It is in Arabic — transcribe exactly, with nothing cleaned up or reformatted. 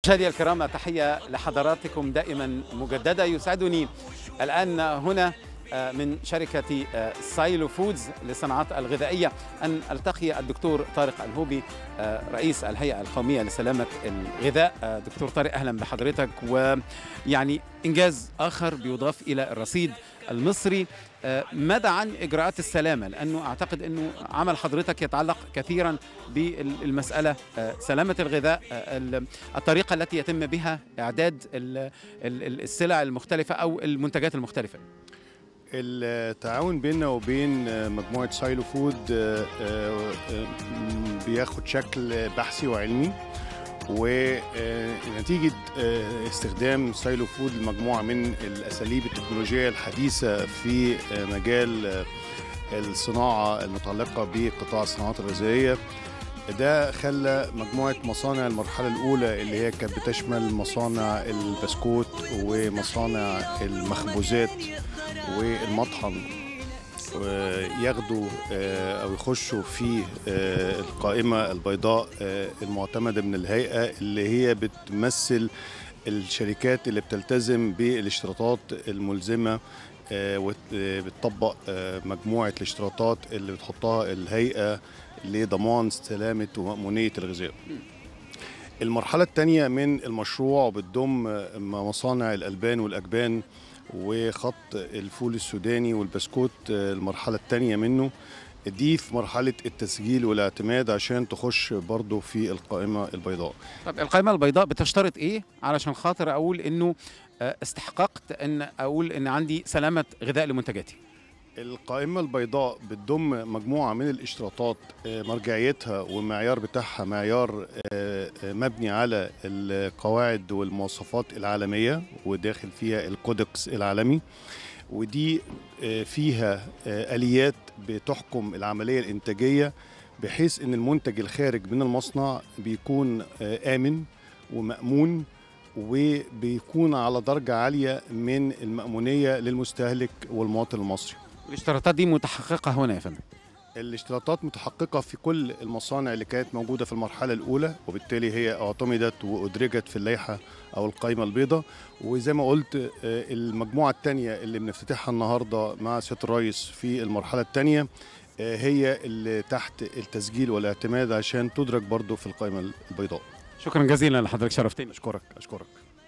مشاهدي الكرام، تحية لحضراتكم دائما مجددة. يسعدني الآن هنا من شركة سايلو فودز للصناعات الغذائية أن ألتقي الدكتور طارق الهوبي رئيس الهيئة القومية لسلامة الغذاء. دكتور طارق، أهلا بحضرتك. ويعني إنجاز آخر بيضاف إلى الرصيد المصري. ماذا عن إجراءات السلامة؟ لأنه أعتقد أنه عمل حضرتك يتعلق كثيرا بالمسألة سلامة الغذاء، الطريقة التي يتم بها إعداد السلع المختلفة أو المنتجات المختلفة. التعاون بيننا وبين مجموعة سايلو فود بياخد شكل بحثي وعلمي، ونتيجة استخدام سايلو فود لمجموعة من الأساليب التكنولوجية الحديثة في مجال الصناعة المتعلقة بقطاع الصناعات الغذائية، ده خلى مجموعة مصانع المرحلة الأولى اللي هي كانت بتشمل مصانع البسكوت ومصانع المخبوزات والمطحن ياخدوا أو يخشوا في القائمة البيضاء المعتمدة من الهيئة، اللي هي بتمثل الشركات اللي بتلتزم بالاشتراطات الملزمة وبتطبق مجموعة الاشتراطات اللي بتحطها الهيئة لضمان سلامة ومأمونية الغذاء. المرحلة الثانية من المشروع بتضم مصانع الألبان والأجبان وخط الفول السوداني والبسكوت، المرحلة الثانية منه دي في مرحلة التسجيل والاعتماد عشان تخش برضو في القائمة البيضاء. طب القائمة البيضاء بتشترط ايه علشان خاطر اقول انه استحققت ان اقول ان عندي سلامة غذاء لمنتجاتي؟ القائمة البيضاء بتضم مجموعة من الاشتراطات مرجعيتها والمعيار بتاعها معيار مبني على القواعد والمواصفات العالمية، وداخل فيها الكودكس العالمي، ودي فيها آليات بتحكم العملية الإنتاجية بحيث أن المنتج الخارج من المصنع بيكون آمن ومأمون وبيكون على درجة عالية من المأمونية للمستهلك والمواطن المصري. الاشتراطات دي متحققة هنا يا فندم؟ الاشتراطات متحققة في كل المصانع اللي كانت موجودة في المرحلة الأولى، وبالتالي هي اعتمدت وأدرجت في اللائحة أو القائمة البيضاء. وزي ما قلت المجموعة الثانية اللي بنفتتحها النهاردة مع سيادة الرئيس في المرحلة الثانية هي اللي تحت التسجيل والاعتماد عشان تدرج برضو في القائمة البيضاء. شكرا جزيلا لحضرتك، شرفتني. أشكرك أشكرك